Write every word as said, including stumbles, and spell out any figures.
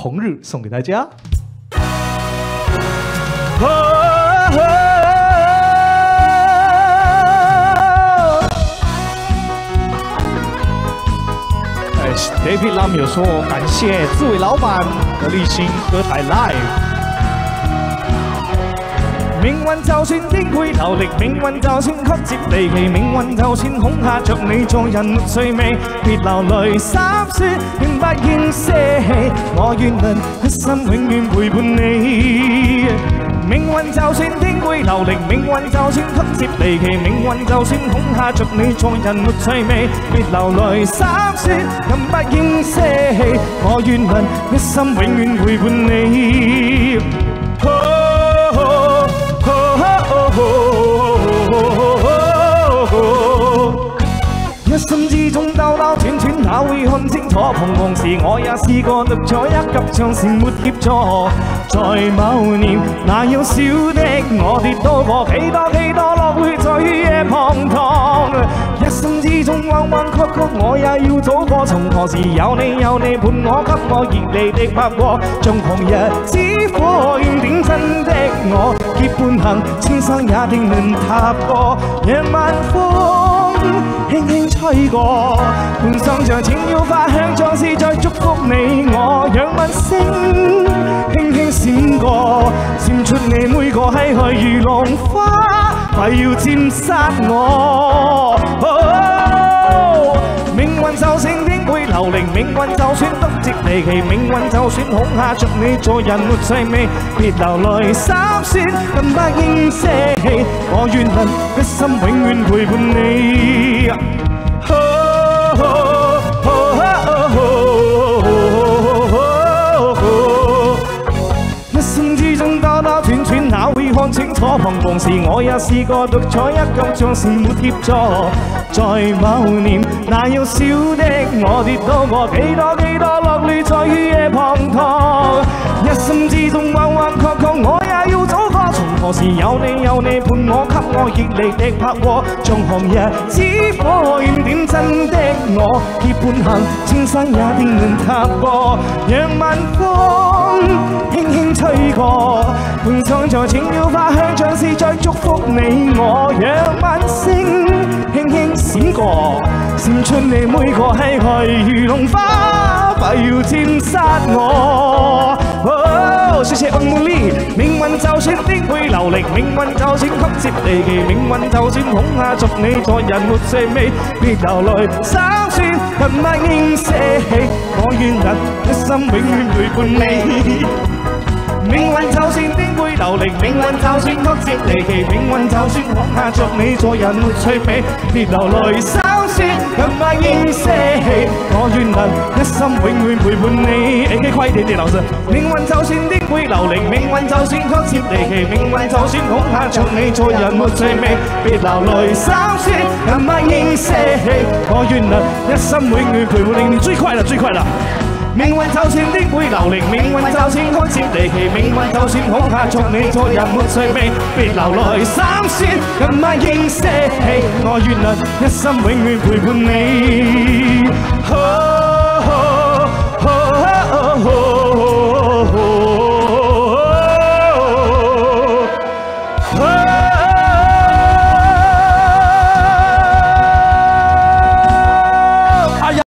红日》送给大家。David Lam 有说感谢志伟老板和立新歌台 Live。命運就算顛沛流離，命運就算曲折離奇，命運就算恐嚇着你做人沒趣味，別流淚三説，永不應捨棄，我願能一生永遠陪伴你。命運就算顛沛流離，命運就算曲折離奇，命運就算恐嚇着你做人沒趣味，別流淚三説，更不應捨棄，我願能一生永遠陪伴你。一生之中兜兜轉轉，哪會看清楚？彷徨時我也試過獨坐一級，像是沒協助。在某年，那幼小的我跌倒過，幾多幾多樂會在雨夜滂沱。一生之中彎彎曲曲，我也要走過。從何時有你有你伴我，給我熱烈的拍和，像紅日之火燃點真的我，結伴行，千山也定能踏過，讓晚風輕輕吹過，伴上像情要發香，像是在祝福你我，讓晚星輕輕閃過，閃出你每個唏噓如浪花，快要佔殺我。哦，命運就算顛沛流離，命運就算曲折離奇，命運就算恐嚇着你做人沒趣味，別流淚三説，更不應捨棄，我願能一生永遠陪伴你。一生之中兜兜轉轉，哪會看清楚？彷徨時我也試過獨坐一格，像是沒協助。在某年，那幼小的我跌倒過，幾多幾多落淚在雨夜滂沱。一生之中彎彎曲曲，我也要走過。從何時有你有你伴我，給我熱烈的拍和，像紅日之火燃點真的我，結伴行，千山也定能踏過，讓晚風輕輕吹過，伴唱在情要發香，像是在祝福你我，讓晚星輕輕閃過，閃出你每個唏噓如龍花，快要佔殺我。哦，謝謝歐姆利。命運就算顛沛流離，命運就算曲折離奇，命運就算恐嚇着你做人沒趣味，別流淚三説，更不應捨棄，我願能一生永遠陪伴你。命運就算顛沛流離，命運就算曲折離奇，命運就算恐嚇着你做人沒趣味，別流淚三説，更不應捨棄，我願能一生永遠陪伴你。A K 快啲啲老師，命運就算顛沛流離，命運就算曲折離奇，命運就算恐嚇着你做人沒趣味，別流淚三説，更不應捨棄，我願能一生永遠陪伴你。你最快了，最快了。命運就算顛沛流離，命運就算曲折離奇，命運就算恐嚇着你做人沒趣味，別流淚三説，更不應捨棄，我願能一生永遠陪伴你。